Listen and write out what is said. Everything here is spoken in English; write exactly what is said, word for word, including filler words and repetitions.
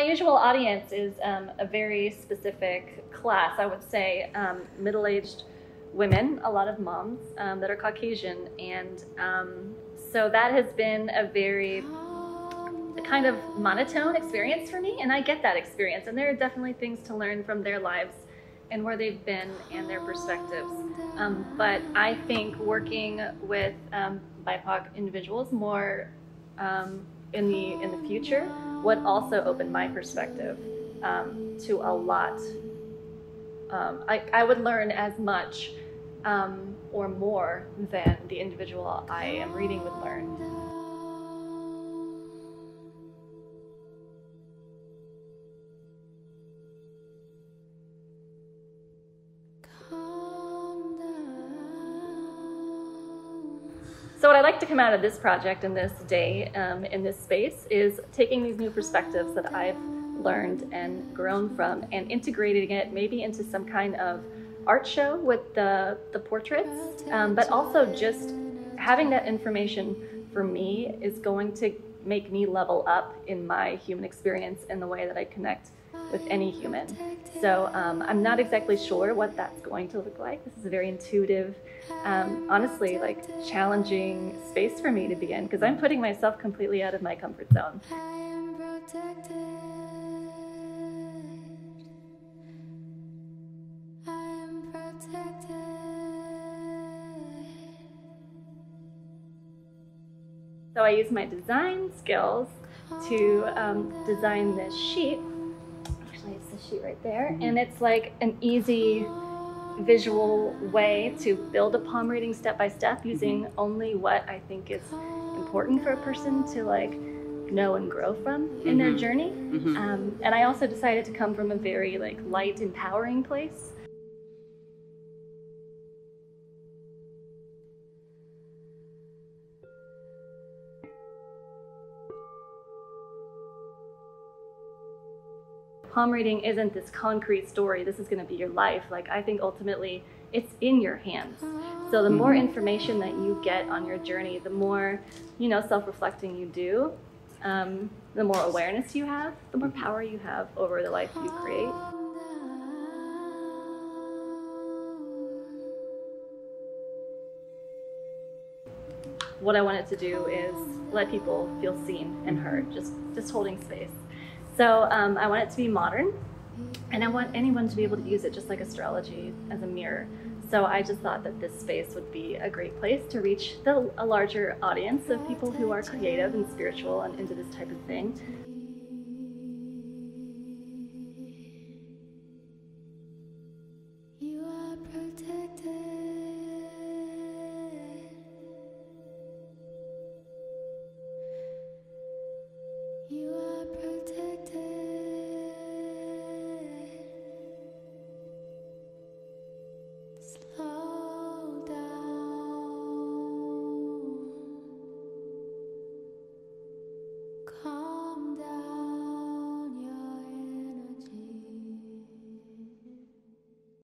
my usual audience is um, a very specific class. I would say um, middle-aged women, a lot of moms um, that are Caucasian, and um, so that has been a very kind of monotone experience for me, and I get that experience, and there are definitely things to learn from their lives and where they've been and their perspectives. Um, but I think working with um, B I P O C individuals more um, in the in the future would also open my perspective um, to a lot. Um, I, I would learn as much um, or more than the individual I am reading would learn. So what I'd like to come out of this project in this day, um, in this space, is taking these new perspectives that I've learned and grown from and integrating it maybe into some kind of art show with the, the portraits, um, but also just having that information for me is going to make me level up in my human experience in the way that I connect with any human. So um, I'm not exactly sure what that's going to look like. This is a very intuitive, um, honestly, like challenging space for me to be in, because I'm putting myself completely out of my comfort zone. So I use my design skills to um, design this sheet. Actually, it's the sheet right there. And it's like an easy visual way to build a palm reading step by step using only what I think is important for a person to like know and grow from in mm-hmm. their journey. Mm-hmm. um, and I also decided to come from a very like light, empowering place. Palm reading isn't this concrete story, this is going to be your life. Like, I think ultimately it's in your hands. So the more information that you get on your journey, the more, you know, self-reflecting you do, um, the more awareness you have, the more power you have over the life you create. What I wanted to do is let people feel seen and heard, just, just holding space. So um, I want it to be modern, and I want anyone to be able to use it just like astrology as a mirror. So I just thought that this space would be a great place to reach the, a larger audience of people who are creative and spiritual and into this type of thing. You are protected. You are protected. Slow down. Calm.